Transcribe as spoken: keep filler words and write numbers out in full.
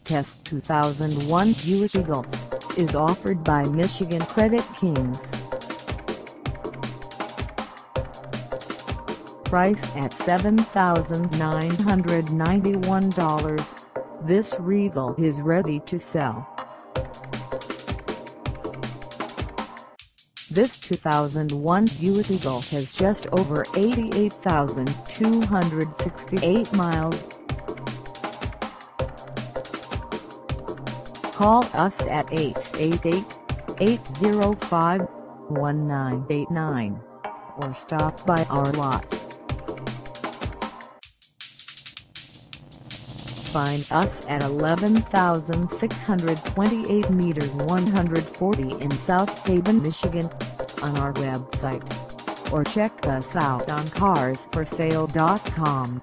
Test two thousand one Buick Regal is offered by Michigan Credit Kings. Price at seven thousand nine hundred ninety-one dollars, this Regal is ready to sell. This two thousand one Buick Regal has just over eighty-eight thousand two hundred sixty-eight miles. Call us at eight eight eight, eight zero five, one nine eight nine or stop by our lot. Find us at eleven thousand six hundred twenty-eight meters one hundred forty in South Haven, Michigan, on our website, or check us out on cars for sale dot com.